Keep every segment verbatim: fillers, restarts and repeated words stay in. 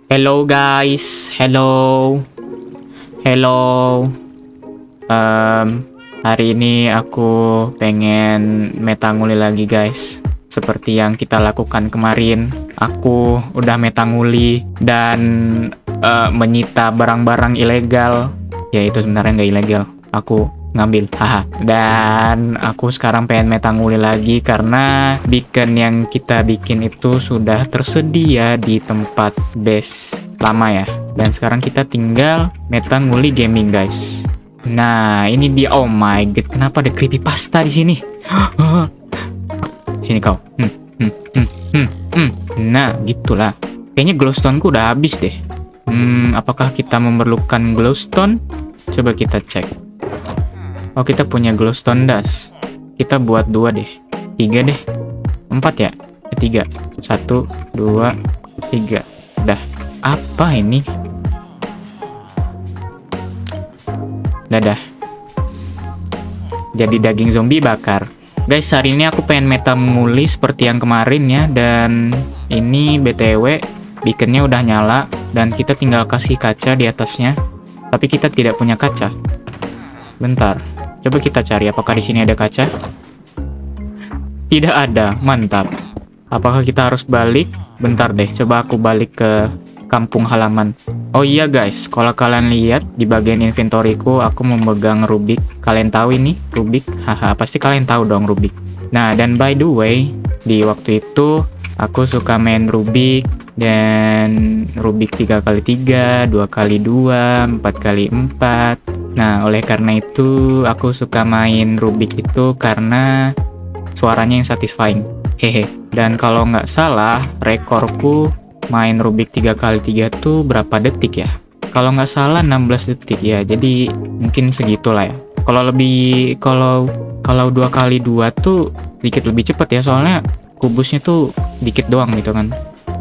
Hello guys, hello, hello. Um, hari ini aku pengen metanguli lagi guys. Seperti yang kita lakukan kemarin, aku udah metanguli dan uh, menyita barang-barang ilegal. Ya itu sebenarnya nggak ilegal, aku ngambil, haha. Dan aku sekarang pengen metanguli lagi karena beacon yang kita bikin itu sudah tersedia di tempat base lama ya. Dan sekarang kita tinggal metanguli gaming guys. Nah ini dia, oh my god, kenapa ada creepypasta di sini? Sini kau. Hmm, hmm, hmm, hmm, hmm. Nah gitulah. Kayaknya glowstone ku udah habis deh. Hmm, apakah kita memerlukan glowstone? Coba kita cek. Oh kita punya glowstone dust. Kita buat dua deh, tiga deh, empat ya, tiga, satu, dua, tiga. Dah. Apa ini? Dadah. Jadi daging zombie bakar. Guys, hari ini aku pengen metamuli seperti yang kemarin ya. Dan ini B T W beaconnya udah nyala dan kita tinggal kasih kaca di atasnya. Tapi kita tidak punya kaca. Bentar. Coba kita cari apakah di sini ada kaca. Tidak ada, mantap. Apakah kita harus balik? Bentar deh, coba aku balik ke kampung halaman. Oh iya guys, kalau kalian lihat di bagian inventoryku, aku memegang Rubik. Kalian tahu ini Rubik? Haha, pasti kalian tahu dong Rubik. Nah, dan by the way, di waktu itu aku suka main Rubik. Dan Rubik tiga kali tiga, dua kali dua, empat kali empat. Nah, oleh karena itu aku suka main Rubik itu karena suaranya yang satisfying. Hehe. Dan kalau nggak salah, rekorku main Rubik tiga kali tiga tuh berapa detik ya? Kalau nggak salah enam belas detik ya. Jadi mungkin segitulah ya. Kalau lebih kalau kalau dua kali dua tuh sedikit lebih cepat ya, soalnya kubusnya tuh dikit doang gitu kan.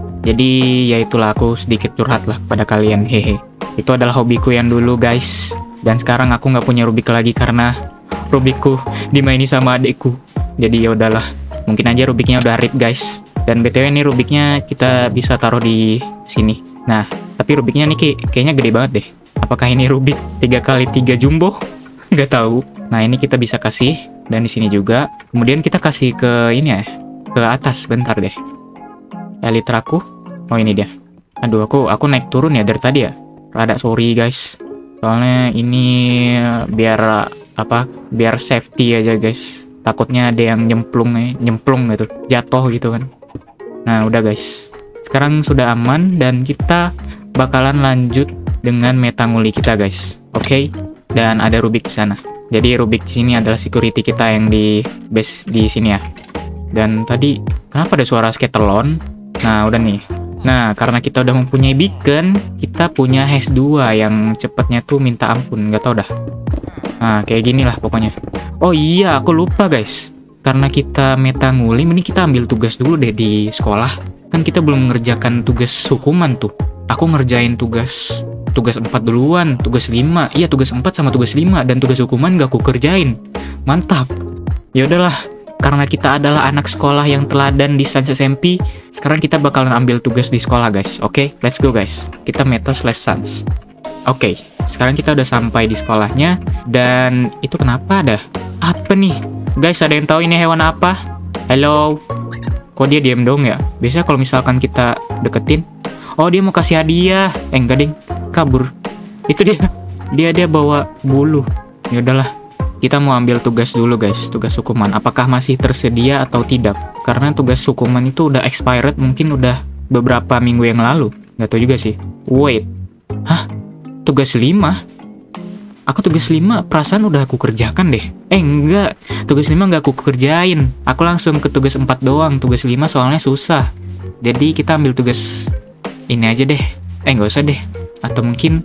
Jadi ya itulah, aku sedikit curhat lah pada kalian. Hehe. Itu adalah hobiku yang dulu guys. Dan sekarang aku nggak punya Rubik lagi karena Rubikku dimaini sama adikku. Jadi ya udahlah, mungkin aja Rubiknya udah rip guys. Dan B T W ini Rubiknya kita bisa taruh di sini. Nah, tapi Rubiknya nih kayak, kayaknya gede banget deh. Apakah ini Rubik tiga kali tiga jumbo? Nggak tahu. Nah, ini kita bisa kasih, dan di sini juga. Kemudian kita kasih ke ini ya, ke atas. Bentar deh. Elitraku. Oh, ini dia. Aduh, aku aku naik turun ya dari tadi ya. Rada sorry guys. Soalnya ini biar apa? Biar safety aja guys. Takutnya ada yang nyemplung nih, nyemplung gitu, jatuh gitu kan. Nah, udah guys. Sekarang sudah aman dan kita bakalan lanjut dengan metanguli kita guys. Oke? Okay? Dan ada Rubik di sana. Jadi Rubik di sini adalah security kita yang di base di sini ya. Dan tadi kenapa ada suara skatelon? Nah, udah nih. Nah, karena kita udah mempunyai beacon, kita punya hash dua yang cepatnya tuh minta ampun, nggak tau dah. Nah, kayak gini lah pokoknya. Oh iya, aku lupa guys. Karena kita metanguli, ini kita ambil tugas dulu deh di sekolah. Kan kita belum mengerjakan tugas hukuman tuh. Aku ngerjain tugas tugas empat duluan, tugas lima. Iya, tugas empat sama tugas lima, dan tugas hukuman gak aku kerjain. Mantap. Ya udahlah. Karena kita adalah anak sekolah yang teladan di Sans S M P, sekarang kita bakalan ambil tugas di sekolah guys. Oke, okay? Let's go guys. Kita meta slash sans. Oke, okay, sekarang kita udah sampai di sekolahnya. Dan itu kenapa ada? Apa nih? Guys, ada yang tahu ini hewan apa? Hello? Kok dia diem dong ya? Biasanya kalau misalkan kita deketin, oh dia mau kasih hadiah. Eh enggak ding, kabur. Itu dia. Dia dia bawa bulu. Ya udahlah. Kita mau ambil tugas dulu guys, tugas hukuman. Apakah masih tersedia atau tidak? Karena tugas hukuman itu udah expired, mungkin udah beberapa minggu yang lalu. Nggak tahu juga sih. Wait, hah? Tugas lima? Aku tugas lima perasaan udah aku kerjakan deh. Eh enggak, tugas lima nggak aku kerjain. Aku langsung ke tugas empat doang. Tugas lima soalnya susah. Jadi kita ambil tugas ini aja deh. Eh nggak usah deh. Atau mungkin,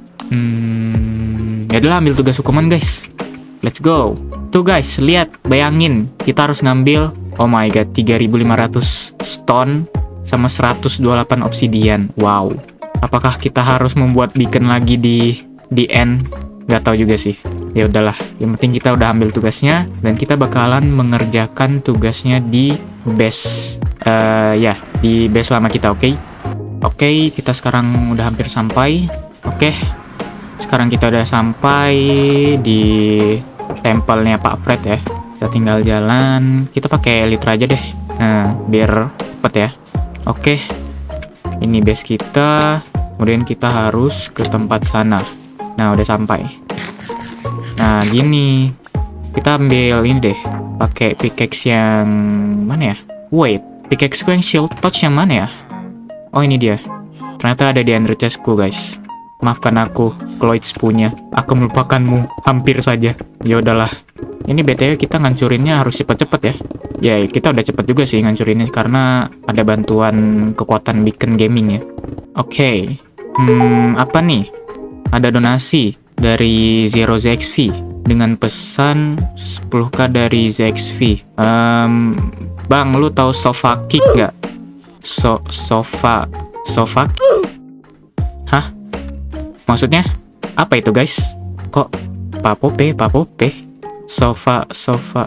hmm, ya adalah ambil tugas hukuman guys. Let's go. Tuh guys, lihat, bayangin. Kita harus ngambil, oh my god, tiga ribu lima ratus stone sama seratus dua puluh delapan obsidian. Wow. Apakah kita harus membuat beacon lagi di di end? Gak tahu juga sih. Ya udahlah, yang penting kita udah ambil tugasnya dan kita bakalan mengerjakan tugasnya di base uh, ya, di base lama kita, oke? Okay? Oke, kita sekarang udah hampir sampai. Oke, sekarang kita udah sampai di tempelnya Pak Fred ya. Kita tinggal jalan. Kita pakai liter aja deh. Nah, biar cepet ya. Oke, ini base kita. Kemudian kita harus ke tempat sana. Nah, udah sampai. Nah, gini. Kita ambil ini deh. Pakai pickaxe yang mana ya? Wait, pickaxe yang shield touch yang mana ya? Oh, ini dia. Ternyata ada di under chestku, guys. Maafkan aku, Cloyds punya. Aku melupakanmu, hampir saja. Ya udahlah. Ini B T W kita ngancurinnya harus cepet-cepet ya. Ya, kita udah cepet juga sih ngancurinnya karena ada bantuan kekuatan beacon gaming ya. Oke. Okay. Hmm, apa nih? Ada donasi dari Zero Z X V dengan pesan sepuluh K dari Z X V. Um, Bang, lu tahu sofa kick nggak? So sofa sofa hah, maksudnya apa itu guys? Kok papope papope sofa sofa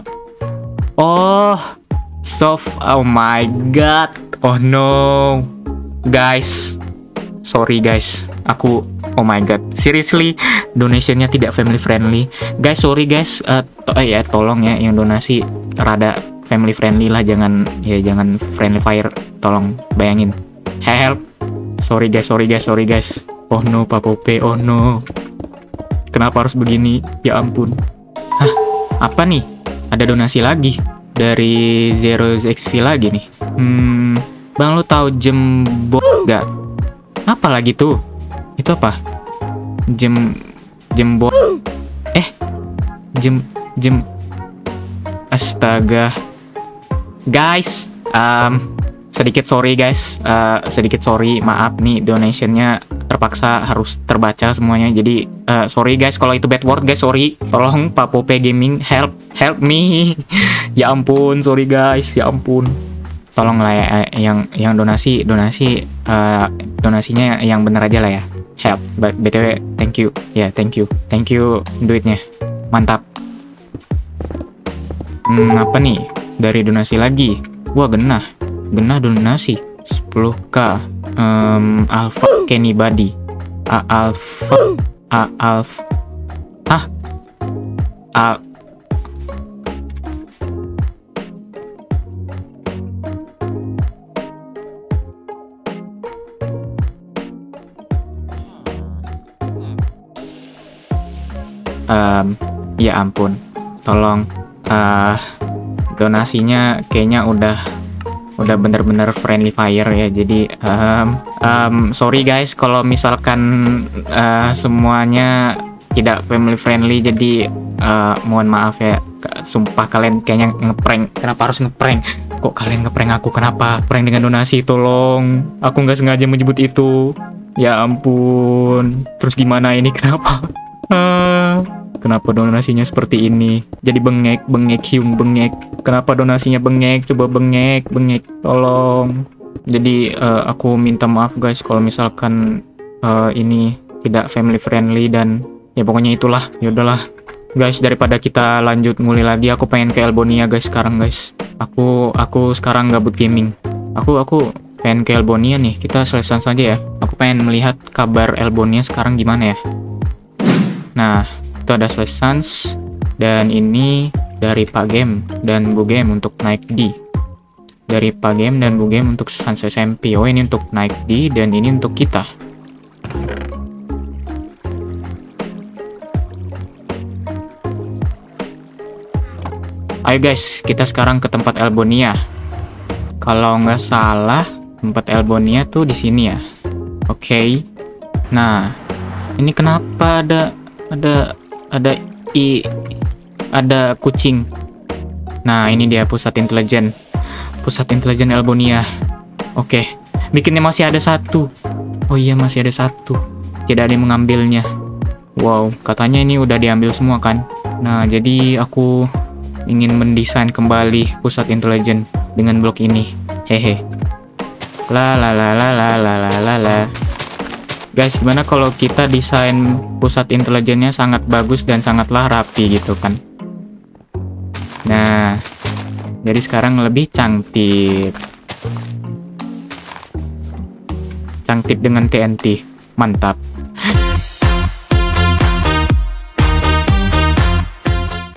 oh sofa, oh my god, oh no guys, sorry guys, aku oh my god, seriously donationnya tidak family friendly guys, sorry guys. uh, to eh, ya tolong ya yang donasi rada family friendly lah, jangan ya jangan friendly fire, tolong bayangin. Help, sorry guys, sorry guys, sorry guys. Oh no, papope, oh no. Kenapa harus begini? Ya ampun. Hah, apa nih? Ada donasi lagi dari Zero X V lagi nih. Hmm, bang lu tahu jembo gak? Apa lagi tuh? Itu apa? Jem jembo? Eh, jem jem. Astaga. Guys, um, sedikit sorry guys, uh, sedikit sorry, maaf nih donationnya terpaksa harus terbaca semuanya, jadi uh, sorry guys kalau itu bad word guys, sorry, tolong Pak Pope Gaming help help me. Ya ampun, sorry guys, ya ampun, tolong lah ya, yang yang donasi donasi uh, donasinya yang bener aja lah ya, help. B T W thank you ya, yeah, thank you thank you duitnya, mantap. Hmm, apa nih dari donasi lagi? Wah, genah genah donasi sepuluh K. um, Alpha Kenny Body A Alpha A Alpha ah A um, ya ampun, tolong uh, donasinya kayaknya udah udah bener-bener friendly fire ya, jadi um, um, sorry guys kalau misalkan uh, semuanya tidak family friendly, jadi uh, mohon maaf ya, sumpah kalian kayaknya ngeprank. Kenapa harus ngeprank? Kok kalian ngeprank aku? Kenapa prank dengan donasi? Tolong, aku nggak sengaja menyebut itu, ya ampun. Terus gimana ini, kenapa? uh, Kenapa donasinya seperti ini? Jadi bengek, bengek, hiung, bengek. Kenapa donasinya bengek? Coba bengek, bengek, tolong. Jadi uh, aku minta maaf guys kalau misalkan uh, ini tidak family friendly dan ya pokoknya itulah. Ya udahlah guys, daripada kita lanjut nguli lagi, aku pengen ke Elbonia guys sekarang guys. Aku aku sekarang gabut gaming. Aku aku pengen ke Elbonia nih. Kita selesai saja ya. Aku pengen melihat kabar Elbonia sekarang gimana ya. Nah, itu ada Slash Sans, dan ini dari Pak Game dan Bu Game untuk naik D. Dari Pak Game dan Bu Game untuk Sans S M P. Oh, ini untuk naik D dan ini untuk kita. Ayo guys, kita sekarang ke tempat Elbonia. Kalau nggak salah, tempat Elbonia tuh di sini ya. Oke. Okay. Nah, ini kenapa ada ada ada i ada kucing. Nah, ini dia pusat intelijen. Pusat intelijen Elbonia. Oke. Okay. Bikinnya masih ada satu. Oh iya, masih ada satu. Tidak ada yang mengambilnya. Wow, katanya ini udah diambil semua kan. Nah, jadi aku ingin mendesain kembali pusat intelijen dengan blok ini. Hehe. La la la la la la la la la. Guys, gimana kalau kita desain pusat intelijennya sangat bagus dan sangatlah rapi gitu kan? Nah, jadi sekarang lebih cantik. intip dengan T N T. Mantap.